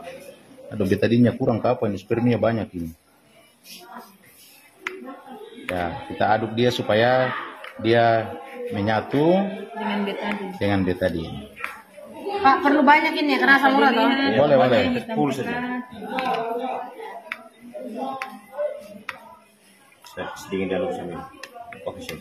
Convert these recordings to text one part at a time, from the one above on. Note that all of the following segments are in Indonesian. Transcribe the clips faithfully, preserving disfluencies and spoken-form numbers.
Aduh, betadinnya kurang ke apa ini? Spermia banyak ini. Ya, kita aduk dia supaya dia menyatu dengan betadin. Dengan betadin. Pak, perlu banyak ini ya, karena asam urat toh? Boleh, boleh. Full saja. Sedikit diaduk sambil. Oke, chef.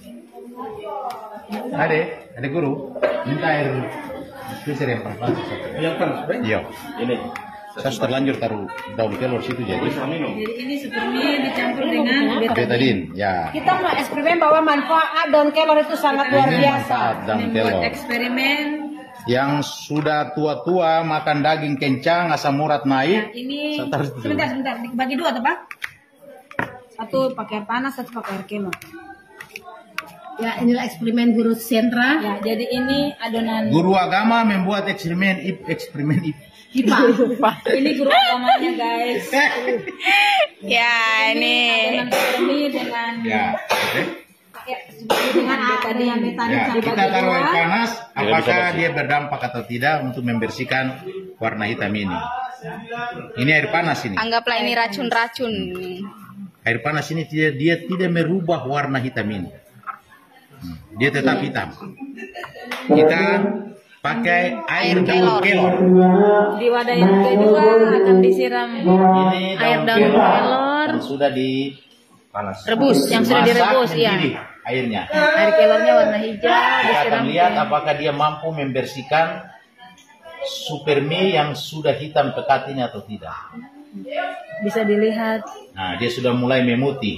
Ade, ade guru, minta air freezer yang panas. Yang panas, Bang? Iya. Ini. Saya sudah terlanjur taruh daun kelor situ jadi. Jadi ini spermia dicampur dengan betadin. Betadin, ya. Kita mau eksperimen bahwa manfaat daun kelor itu sangat luar Ini biasa. manfaat daun Membuat kelor. eksperimen. Yang sudah tua-tua makan daging kencang, asam urat Ya, naik. ini Sebentar, sebentar. sebentar, sebentar. Bagi dua tuh Pak. Satu pakai air panas, satu pakai air kelor. Ya, inilah eksperimen guru sentra. Ya, jadi ini adonan Guru agama membuat eksperimen ip, eksperimen ip. I P A. Ini guru agamanya guys. Ya, ini. Adonan spermia dengan Ya, oke. pakai dengan betadin. betadin Ya, sampai kita bagi taruh air dua. panas, bisa apakah bersih. dia berdampak atau tidak untuk membersihkan warna hitam ini. Ini air panas ini. Anggaplah ini racun-racun. Air panas ini tidak, dia tidak merubah warna hitam ini. Hmm, Dia tetap hitam. Kita pakai air daun kelor. Di wadah yang kedua akan disiram Ini Air daun daun kelor kelor. yang sudah di Panas. Rebus, yang sudah masak direbus ya. mendidih airnya. Air kelornya warna hijau, Kita akan disiram. lihat apakah dia mampu membersihkan spermia yang sudah hitam pekat ini atau tidak. bisa dilihat. Nah, dia sudah mulai memutih.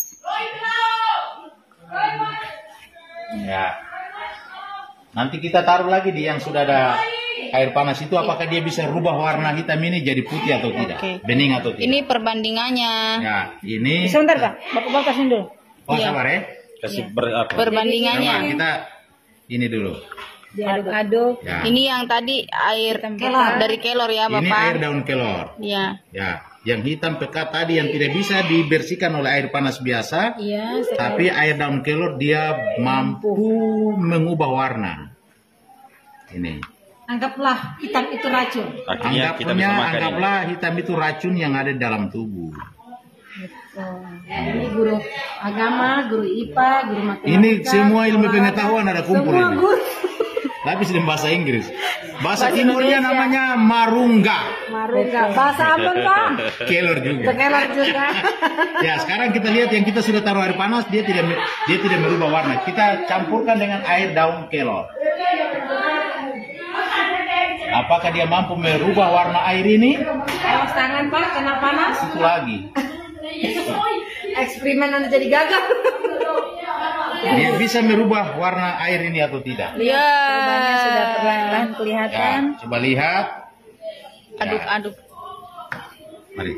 Ya. Nanti kita taruh lagi di yang sudah ada air panas itu, apakah dia bisa rubah warna hitam ini jadi putih atau tidak, Oke. bening atau tidak. Ini perbandingannya. Ya, ini. Sebentar Kak, Bapak-bapak kasih dulu. Oh, Iya. sabar ya. Kasih ber apa? Perbandingannya. Sabar, kita ini dulu. Diaduk-aduk. Ya. Ini yang tadi air Kelor. dari kelor ya, Ini air Bapak. daun kelor. Iya. Ya, yang hitam pekat tadi yang tidak bisa dibersihkan oleh air panas biasa. Iya, Tapi air daun kelor dia mampu mengubah warna. Ini. anggaplah hitam itu racun. Akhirnya kita bisa Anggapnya, makan ini. anggaplah hitam itu racun yang ada di dalam tubuh. Ini guru agama, guru I P A, guru matematika. Ini semua ilmu pengetahuan ada kumpul Semua ini. guru. Tapi dalam bahasa Inggris. Bahasa timurnya namanya marungga. Marungga. Bahasa apa Pak? Kelor juga. Kelor juga. Ya, sekarang kita lihat yang kita sudah taruh air panas, dia tidak dia tidak merubah warna. Kita campurkan dengan air daun kelor. Apakah dia mampu merubah warna air ini? Awas tangan Pak, kena panas. Itu lagi. Eksperimen nanti jadi gagal. Dia bisa merubah warna air ini atau tidak? Iya. Perubahannya sudah perlahan-lahan kelihatan. Ya, coba lihat. Aduk-aduk. Mari.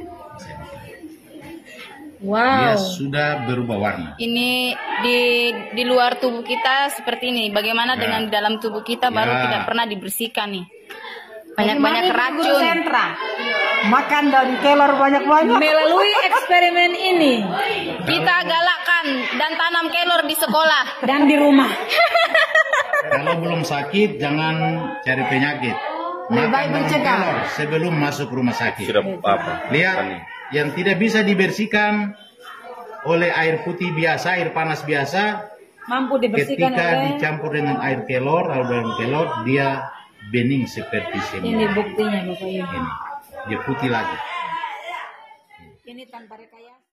Wow. Dia sudah berubah warna. Ini di di luar tubuh kita seperti ini. Bagaimana Ya. dengan di dalam tubuh kita baru Ya. tidak pernah dibersihkan nih. Bagaimana Banyak-banyak ini, Guru racun. sentra? Makan daun kelor banyak-banyak. Melalui eksperimen ini Kita galakkan dan tanam kelor di sekolah. dan di rumah. Kalau belum sakit, jangan cari penyakit. Lebih baik daun mencegah. kelor sebelum masuk rumah sakit. Sudah apa? Lihat, Ini. yang tidak bisa dibersihkan oleh air putih biasa, air panas biasa, Mampu dibersihkan ketika oleh. dicampur dengan air kelor, atau daun kelor, dia bening seperti Ini semua. buktinya Bapak Ibu. Ini, dia putih lagi. Ini tanpa rekayasa.